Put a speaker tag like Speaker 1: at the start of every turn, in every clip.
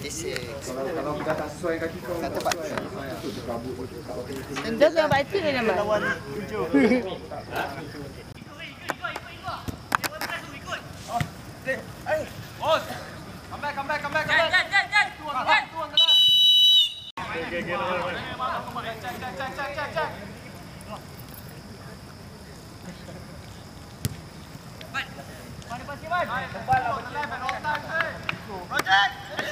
Speaker 1: Kalau kita tak sesuai kaki kau tak sesuai.
Speaker 2: Dia yang baca dia nama.
Speaker 3: Lawan 7. Come back. Tuan kena. Cek. Mari pasti, Wan. Kembali left all time. Project.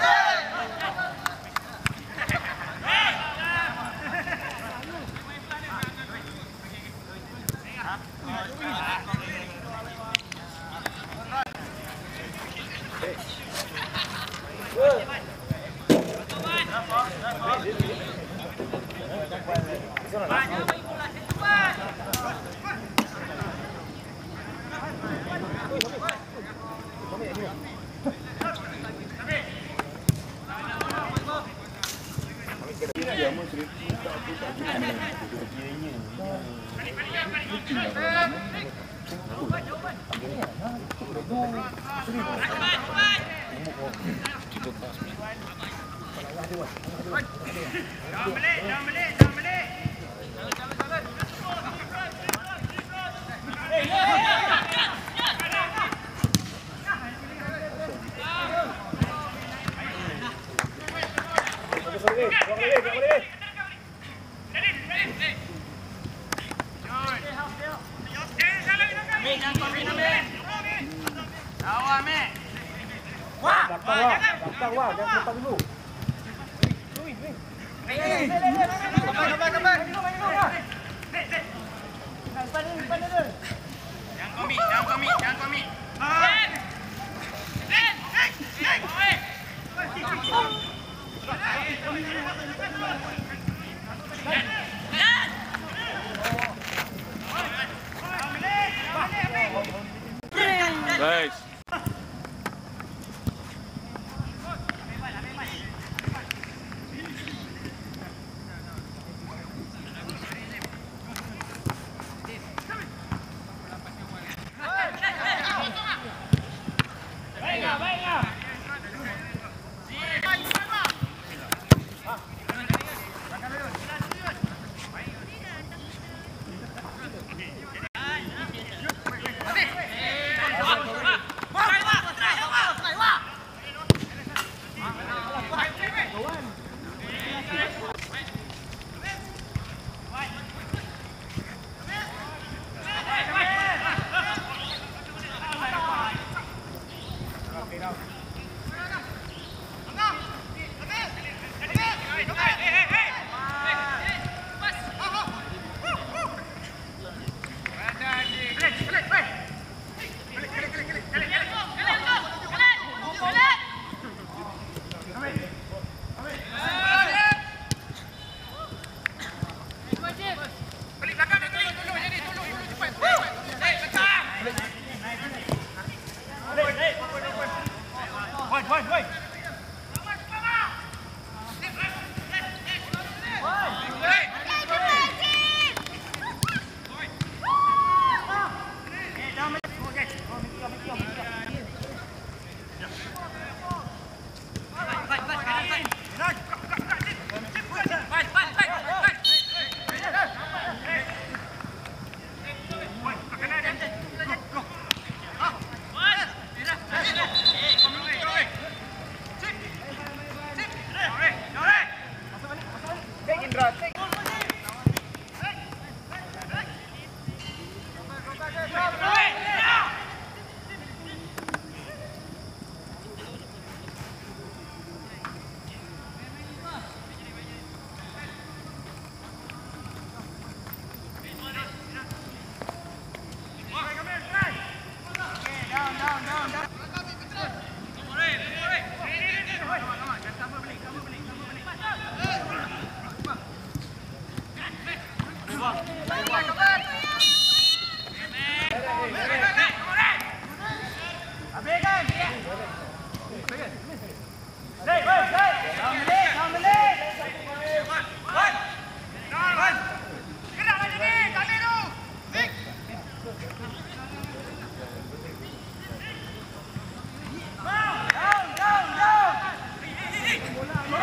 Speaker 3: Jangan balik. Jangan lepas dulu. Come back. Jangan komit.
Speaker 4: Nice.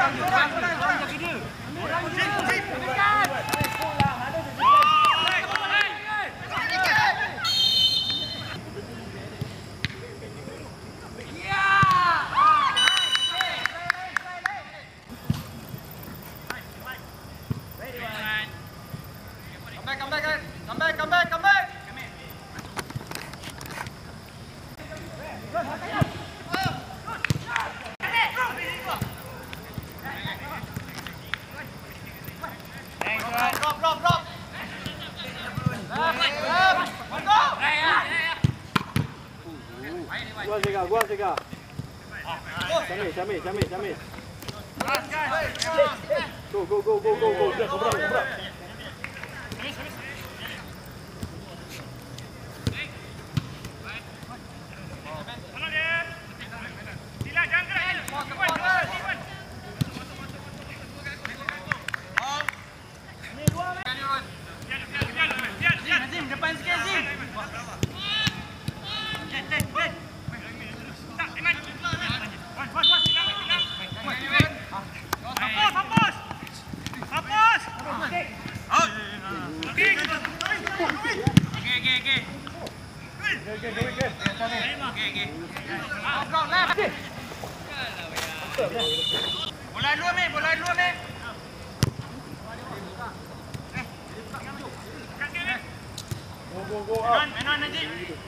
Speaker 2: Gua Sega. Syamil. Go. Berat.
Speaker 3: Depan sikit Zim. Bola dua meh.
Speaker 2: Go.
Speaker 3: Menon nanti.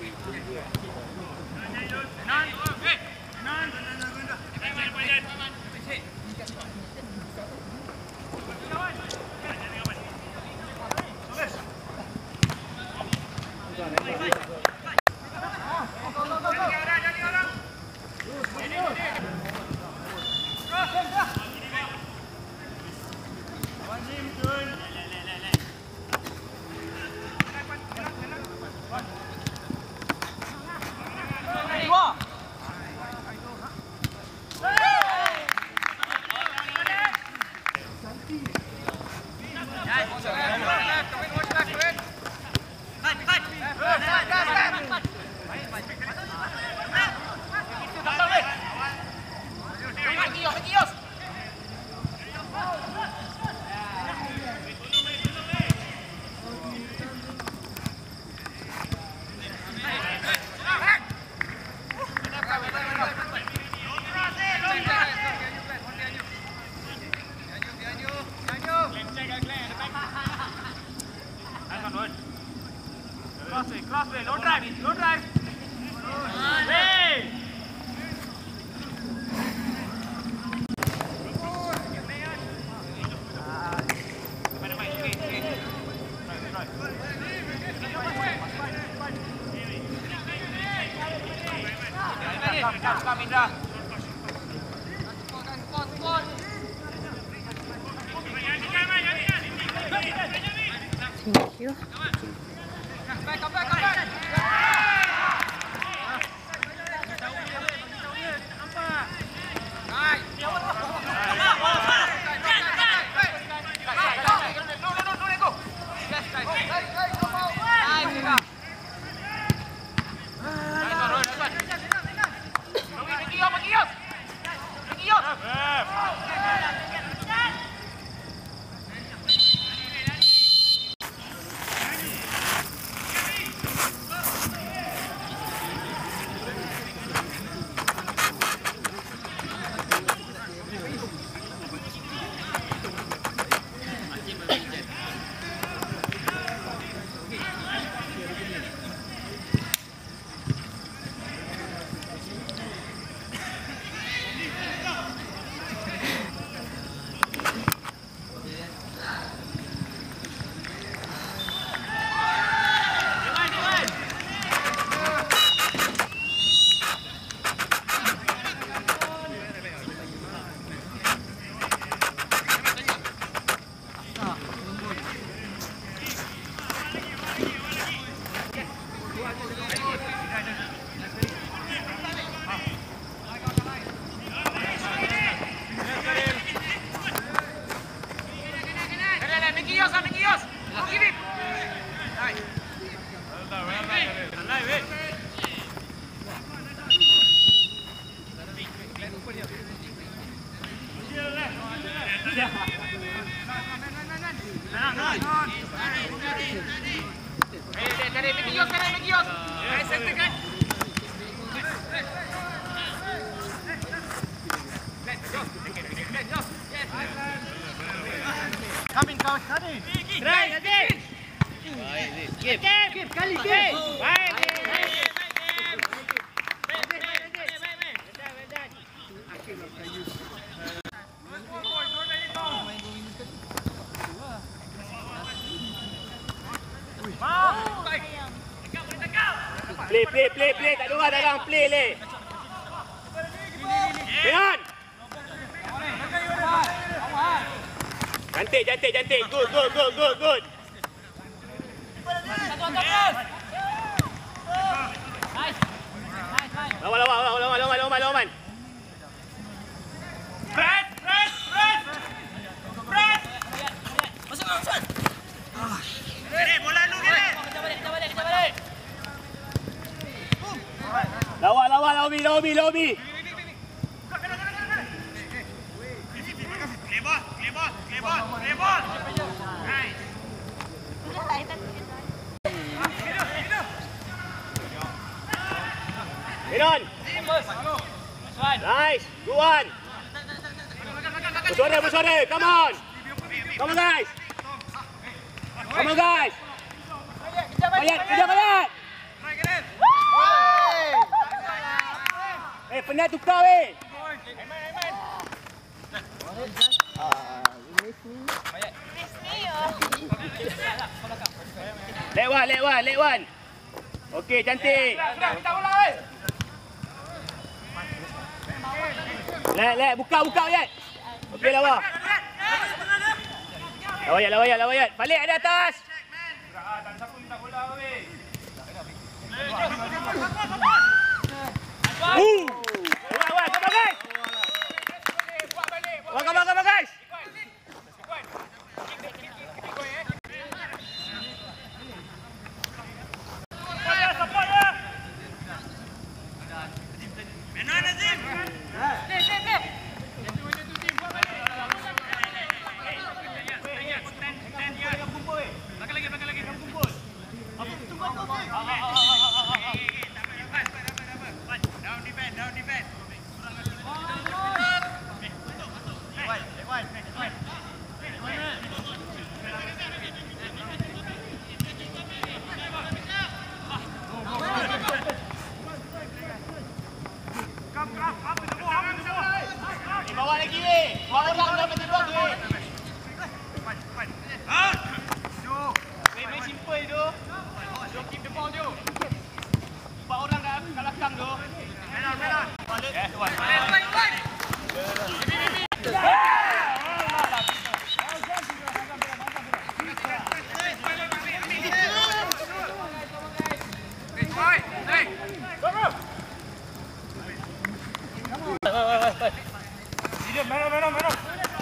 Speaker 3: Crossway, low drive. Hey! Come, Indra.
Speaker 5: Thank you.
Speaker 3: Come back. Coming, coach, coming. Try, again. Give. Kali, give.
Speaker 2: Play. Tak ada orang dalam. Play, le. Behan. Cantik. Good. Lawan.
Speaker 3: Press. Masuk. Gini, bola lu gini. Kejar balik.
Speaker 2: Lawan, lobby.
Speaker 3: Clear ball. Nice.
Speaker 2: Behan. Nice. Good one. Bersuara. Come on, guys. Bayat. Penat tukar, Let one. Okey, cantik. Let, buka Bayat. Okey, lawa. Lawayat. Balik ada atas. Come on, guys. Bawa lagi, bawa orang dapat dua tu. Very simple tu. Don't keep the ball tu. Empat orang dah kat belakang tu. Melon. Balik. Melon.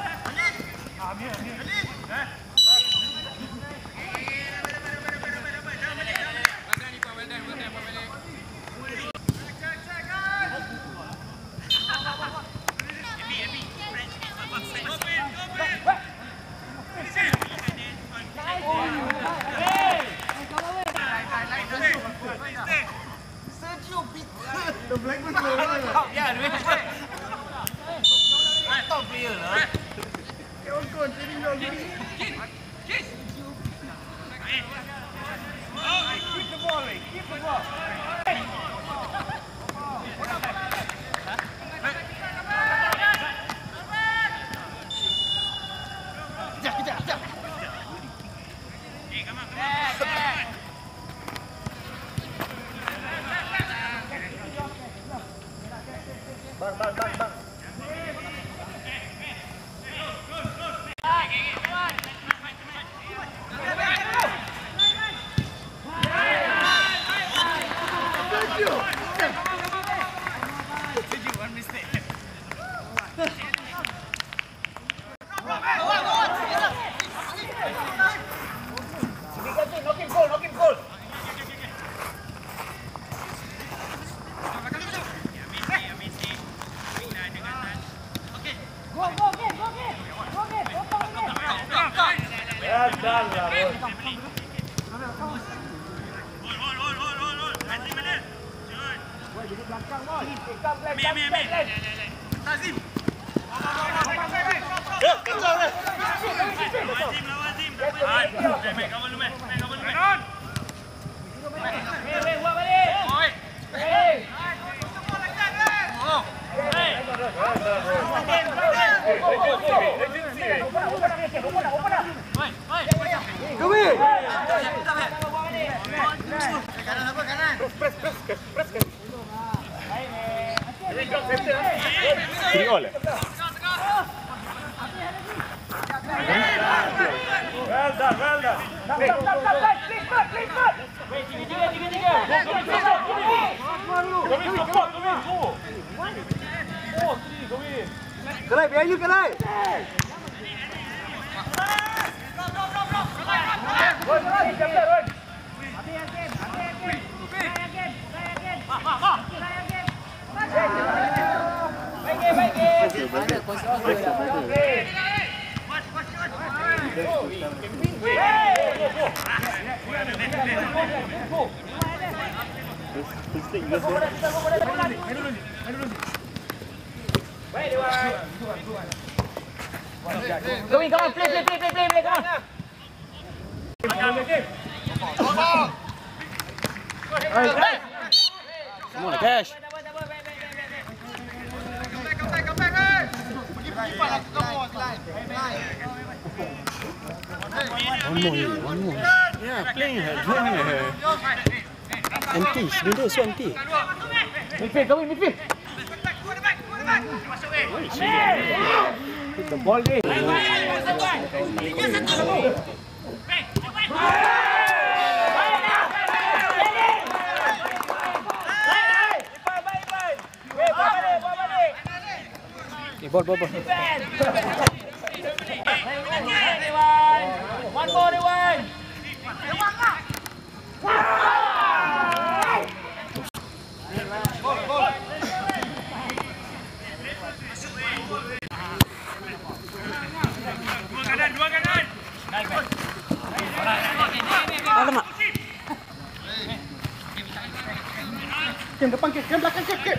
Speaker 1: The black was low.
Speaker 3: Yeah, top player lah. Keep the ball. Kejap. Bang. One mistake. Knock him goal. Go.
Speaker 4: Three all.
Speaker 3: Well done, well done.
Speaker 1: Cái này bé như cái này.
Speaker 3: Go in, come on, play, come on.
Speaker 4: Come on, Cash. One more. Yeah, playing her. Empty. Window so empty.
Speaker 3: Midfield, go in, midfield. Hit the ball in. Ball. One more, Rewan.
Speaker 2: Dua kanan.
Speaker 1: Alamak. Kem depan kem belakang kem.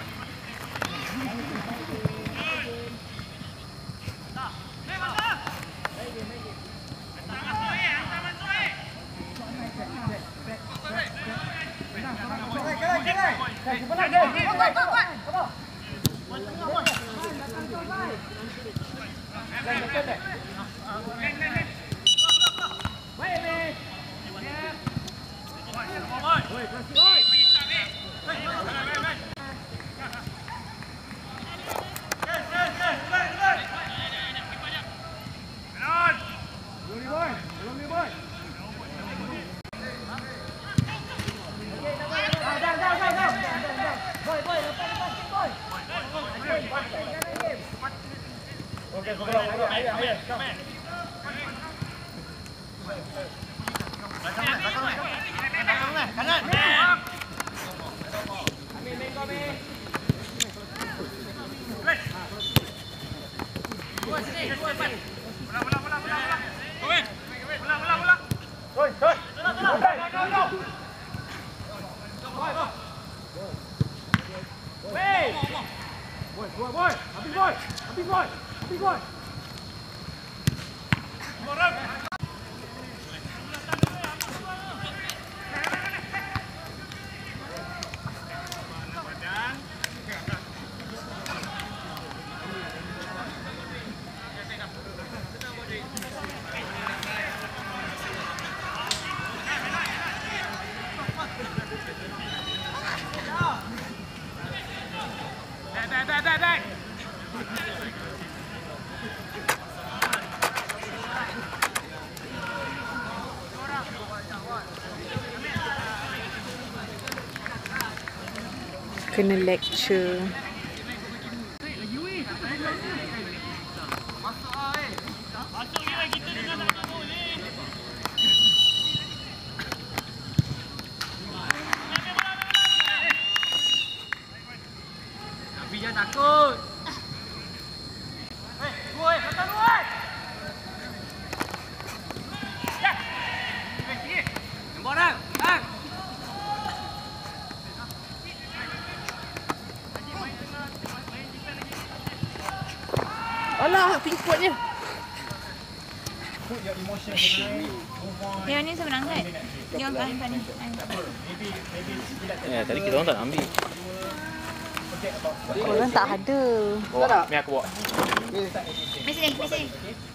Speaker 5: Kena lecture.
Speaker 3: Tapi jangan takut. Woi, datang woi.
Speaker 5: lah pingputnya.
Speaker 6: Yang ni sebenarnya kan? Yang kan ni.
Speaker 3: Ya, tadi kita orang tak nak ambil.
Speaker 5: Orang tak ada.
Speaker 3: Bawa, ni aku bawa.
Speaker 6: Mesti ni.